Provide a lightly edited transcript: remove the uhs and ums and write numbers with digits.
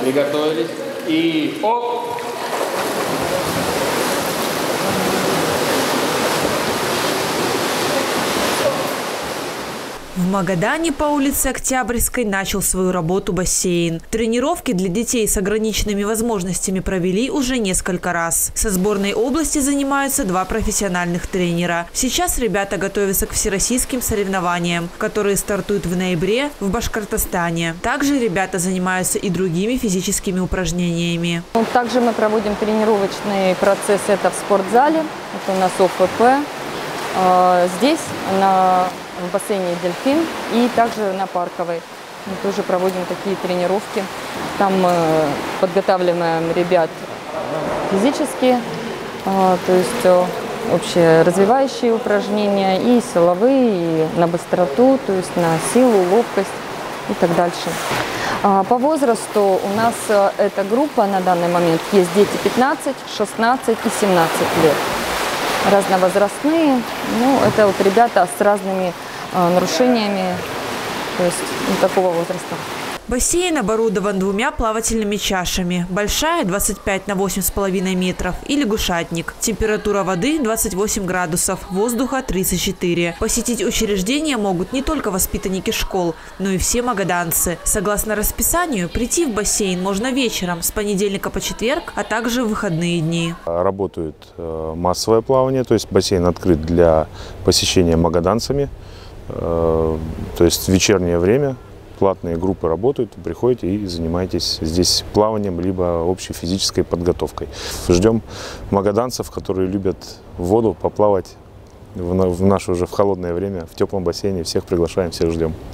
Приготовились. И оп! В Магадане по улице Октябрьской начал свою работу бассейн. Тренировки для детей с ограниченными возможностями провели уже несколько раз. Со сборной области занимаются 2 профессиональных тренера. Сейчас ребята готовятся к всероссийским соревнованиям, которые стартуют в ноябре в Башкортостане. Также ребята занимаются и другими физическими упражнениями. Также мы проводим тренировочный процесс это в спортзале. Это у нас ОФП. Здесь в бассейне «Дельфин» и также на Парковой. Мы тоже проводим такие тренировки. Там мы подготавливаем ребят физически, то есть общеразвивающие упражнения, и силовые, и на быстроту, то есть на силу, ловкость и так дальше. По возрасту у нас эта группа на данный момент есть дети 15, 16 и 17 лет. Разновозрастные, это вот ребята с разными нарушениями, то есть такого возраста. Бассейн оборудован 2 плавательными чашами. Большая 25 на 8,5 метров и лягушатник. Температура воды 28 градусов, воздуха 34. Посетить учреждение могут не только воспитанники школ, но и все магаданцы. Согласно расписанию, прийти в бассейн можно вечером с понедельника по четверг, а также в выходные дни. Работает массовое плавание, то есть бассейн открыт для посещения магаданцами. То есть в вечернее время платные группы работают, вы приходите и занимаетесь здесь плаванием, либо общей физической подготовкой. Ждем магаданцев, которые любят воду, поплавать в наше уже в холодное время, в теплом бассейне. Всех приглашаем, всех ждем.